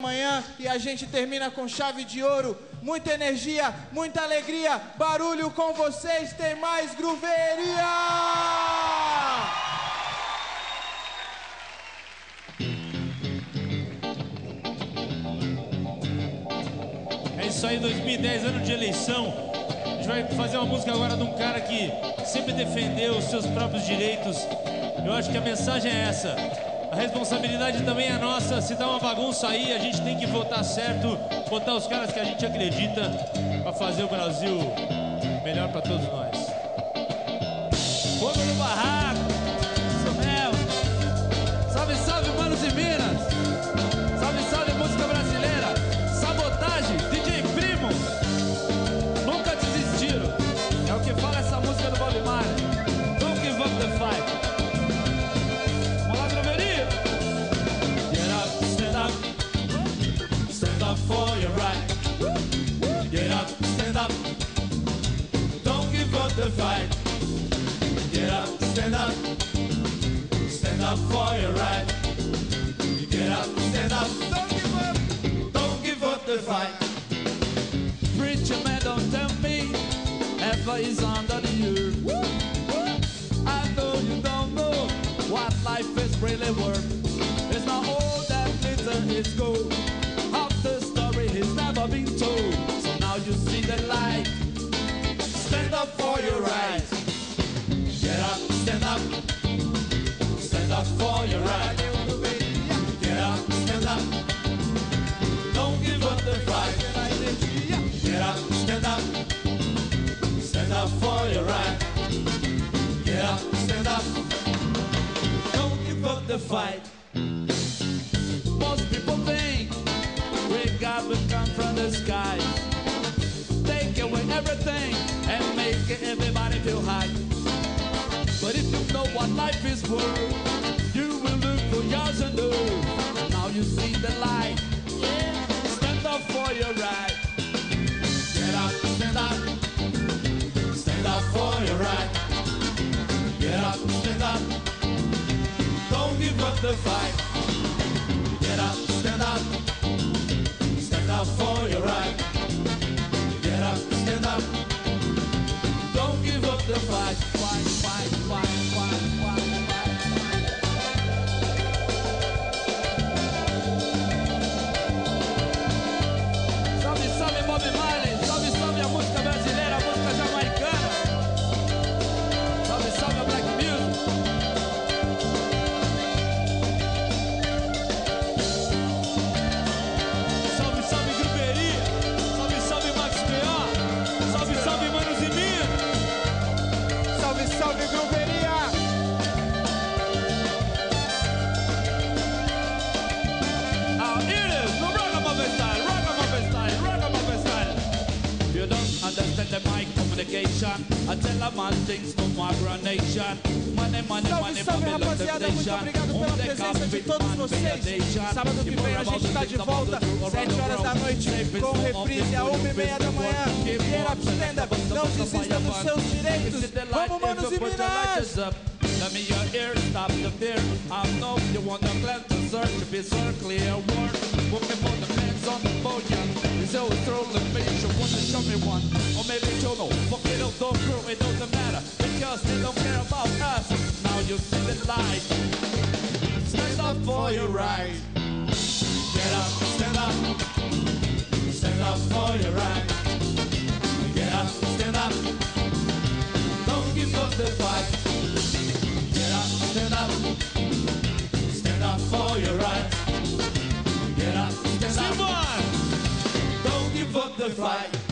Manhã, e a gente termina com chave de ouro. Muita energia, muita alegria, barulho com vocês, tem mais Grooveria! É isso aí, 2010, ano de eleição. A gente vai fazer uma música agora de um cara que sempre defendeu os seus próprios direitos. Eu acho que a mensagem é essa. A responsabilidade também é nossa. Se dá uma bagunça aí, a gente tem que votar certo, votar os caras que a gente acredita pra fazer o Brasil melhor pra todos nós. Fogo no barraco, isso mesmo. Salve, salve, manos e minas. Salve, salve, música brasileira. Sabotagem, DJ Primo. Nunca desistiram. É o que fala essa música do Bob Marley. Don't give up the fight. For your right, get up, stand up, don't give up the fight. Get up, stand up for your right. Get up, stand up, don't give up the fight. Preacher man, don't tell me ever is under the earth. I know you don't know what life is really worth. It's not all that glitter is gold. It's never been told, so now you see the light. Stand up for your right. Get up, stand up. Stand up for your right. Get up, stand up. Don't give up the fight. Get up, stand up. Stand up for your right. Get up, stand up. Don't give up the fight. Most people think God will come from the sky, take away everything and make everybody feel high. But if you know what life is worth, you will look for yours and yours. Now you see the light. Stand up for your right. Get up, stand up. Stand up for your right. Get up, stand up. Don't give up the fight. Get up, stand up. Stand up for your right. Get up, stand up. Don't give up the fight. Fight, fight, fight, fight, fight, fight. Salve, salve Bob Marley. Salve, salve a música brasileira, a música jamaicana. Salve, salve a Black Music. Salve Grooveria! It is the Ragamuffin style, Ragamuffin style, Ragamuffin style. You don't understand the mic communication. I tell a man things no migration. Money, money, money, salve rapaziada, muito obrigado pela presença de todos vocês. Sábado que vem a gente tá de volta, 7 horas da noite, com reprise a 1h30 da manhã. Get up, stand up, não desista dos seus direitos. Vamos, manos e minas! Let me your ear, stop the fear. I know you want to cleanse the search to be so clear word. Working for the hands on the podium. It's always through the face, you want to show me one. Or maybe you know, fuck it up, don't through, it doesn't matter. Because they don't care about us. Now you see the light. Stand up for your right. Get up, stand up. Stand up for your right. Get up, stand up. Don't give up the fight. Get up, stand up. Stand up for your right. Get up, stand up. Don't give up the fight.